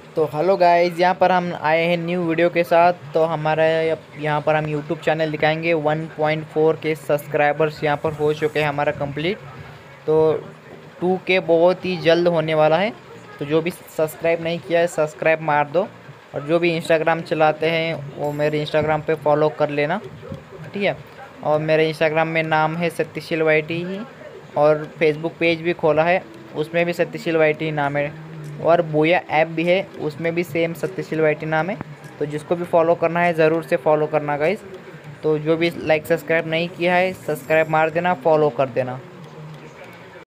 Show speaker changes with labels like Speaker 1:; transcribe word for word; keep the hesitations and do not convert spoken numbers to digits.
Speaker 1: तो hello guys, यहाँ पर हम आए हैं न्यू वीडियो के साथ। तो हमारा यहाँ पर हम यूट्यूब चैनल दिखाएंगे। वन पॉइंट फोर के सब्सक्राइबर्स यहाँ पर हो चुके हैं हमारा कंप्लीट। तो टू के बहुत ही जल्द होने वाला है। तो जो भी सब्सक्राइब नहीं किया है सब्सक्राइब मार दो। और जो भी इंस्टाग्राम चलाते हैं वो मेरे इंस्टाग्राम पे फॉलो कर लेना, ठीक है। और मेरे इंस्टाग्राम में नाम है सत्यशील वाईटी ही, और फेसबुक पेज भी खोला है, उसमें भी सत्यशील वाईटी नाम है। और बोया ऐप भी है, उसमें भी सेम सत्यशील वाईटी नाम है। तो जिसको भी फॉलो करना है ज़रूर से फॉलो करना गाइस। तो जो भी लाइक सब्सक्राइब नहीं किया है सब्सक्राइब मार देना, फॉलो कर देना।